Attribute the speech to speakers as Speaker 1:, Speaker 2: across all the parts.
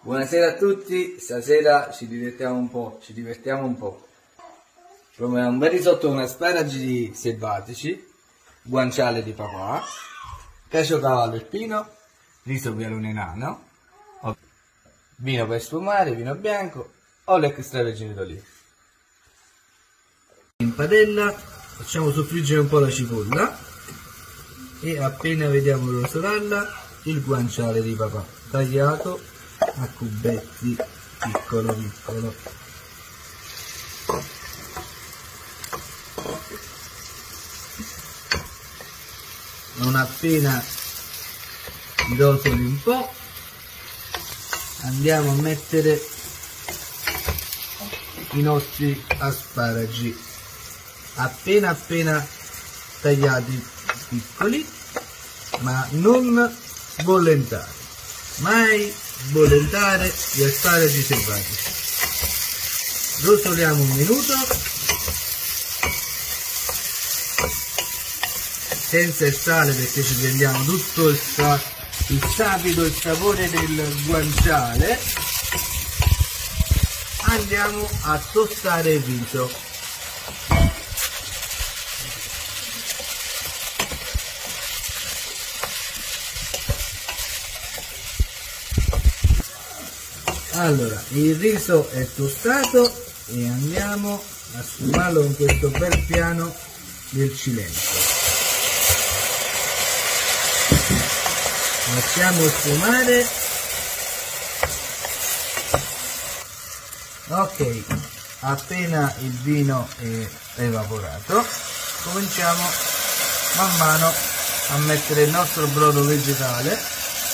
Speaker 1: Buonasera a tutti, stasera ci divertiamo un po', Proviamo un bel risotto con asparagi selvatici, guanciale di papà, caciocavallo irpino, riso bialone nano, vino per sfumare, vino bianco, olio extravergine d'oliva. In padella facciamo soffriggere un po' la cipolla e appena vediamo rosolarla il guanciale di papà tagliato a cubetti piccolo. Non appena rotoli un po', andiamo a mettere i nostri asparagi appena tagliati piccoli, ma non sbollentare, mai sbollentare gli asparagi selvatici. Rotoliamo un minuto senza il sale, perché ci prendiamo tutto il sapido, il sapore del guanciale. Andiamo a tostare il riso. Allora, il riso è tostato e andiamo a sfumarlo con questo bel piano del cilento. Lasciamo sfumare. Ok, appena il vino è evaporato, cominciamo man mano a mettere il nostro brodo vegetale.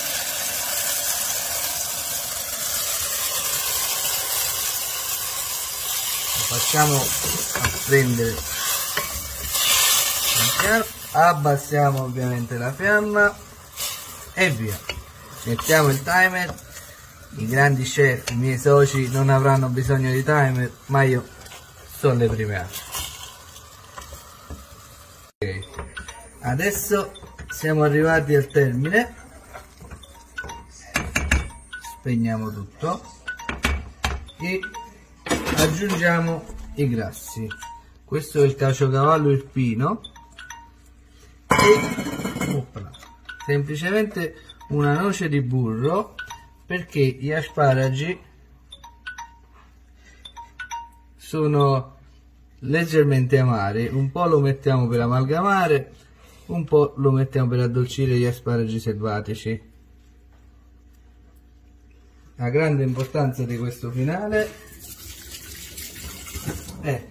Speaker 1: Facciamo a prendere, abbassiamo ovviamente la fiamma e via. Mettiamo il timer. I grandi chef, i miei soci, non avranno bisogno di timer, ma io sono le prime armi. Okay. Adesso siamo arrivati al termine. Spegniamo tutto e aggiungiamo i grassi. Questo è il caciocavallo irpino e semplicemente una noce di burro, perché gli asparagi sono leggermente amari. Un po' lo mettiamo per amalgamare, un po' lo mettiamo per addolcire gli asparagi selvatici. La grande importanza di questo finale è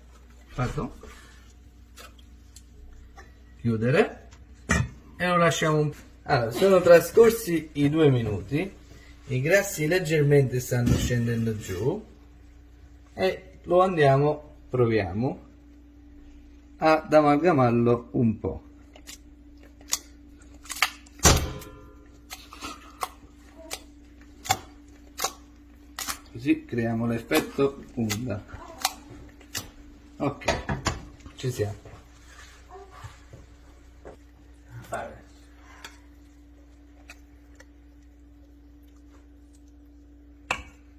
Speaker 1: chiudere e lo lasciamo un po'. Allora, sono trascorsi i 2 minuti, i grassi leggermente stanno scendendo giù e lo proviamo ad amalgamarlo un po'. Così creiamo l'effetto onda. Ok, ci siamo.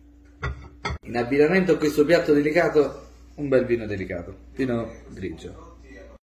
Speaker 1: In abbinamento a questo piatto delicato, un bel vino delicato, vino grigio.